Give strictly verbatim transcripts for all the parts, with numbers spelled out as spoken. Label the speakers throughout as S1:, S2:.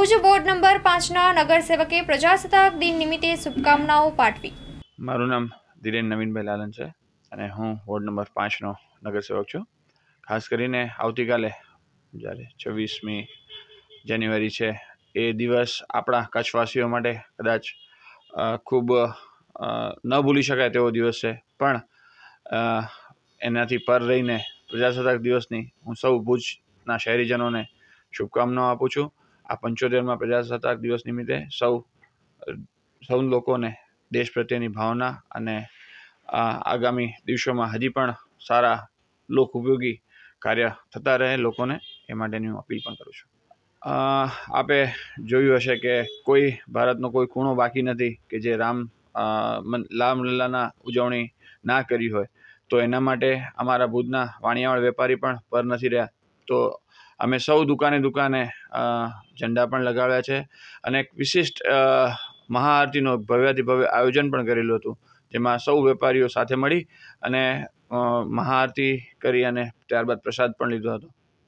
S1: Bhuj ward number પાંચના નગરસેવકે પ્રજાસત્તાક દિન નિમિત્તે શુભકામનાઓ પાઠવી।
S2: મારું નામ ધીરેન નવીનભાઈ લાલન છે અને હું વોર્ડ નંબર પાંચનો નગરસેવક છું। ખાસ કરીને આવતીકાલે જ્યારે છવ્વીસમી જાન્યુઆરી છે એ દિવસ આપણા કચ્છવાસીઓ માટે કદાચ ખૂબ ન ભૂલી શકાય તેવો દિવસ છે, પણ એનાથી પર રહીને પ્રજાસત્તાક દિવસની હું સૌ ભુજના શહેરીજનોને શુભકામનાઓ આપું છું। આ પંચોતેરમાં પ્રજાસત્તાક દિવસ નિમિત્તે સૌ સૌ લોકોને દેશ પ્રત્યેની ભાવના અને આગામી દિવસોમાં હજી પણ સારા લોક ઉપયોગી કાર્ય થતા રહે લોકોને, એ માટેની હું અપીલ પણ કરું છું। આપે જોયું હશે કે કોઈ ભારતનો કોઈ ખૂણો બાકી નથી કે જે રામ રામલલ્લાના ઉજવણી ના કરી હોય, તો એના માટે અમારા ભુજના વાણિયાવાડ વેપારી પણ પર નથી રહ્યા, તો અમે સૌ દુકાને દુકાને ઝંડા પણ લગાવ્યા છે અને એક વિશિષ્ટ મહાઆરતીનું ભવ્યાતિ ભવ્ય આયોજન પણ કરેલું હતું, જેમાં સૌ વેપારીઓ સાથે મળી અને મહાઆરતી કરી અને ત્યારબાદ પ્રસાદ પણ લીધો હતો।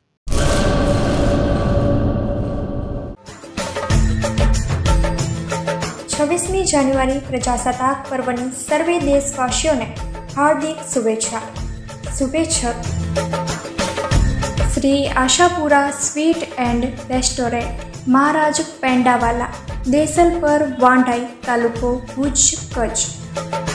S1: છવ્વીસમી જાન્યુઆરી પ્રજાસત્તાક પર્વની સર્વે દેશવાસીઓને હાર્દિક શુભેચ્છા। શુભેચ્છક Shri Ashapura sweet and restaurant, Maharaj Pendawala, Desalpar, Vandhai, તાલુકો ભુજ, કચ્છ।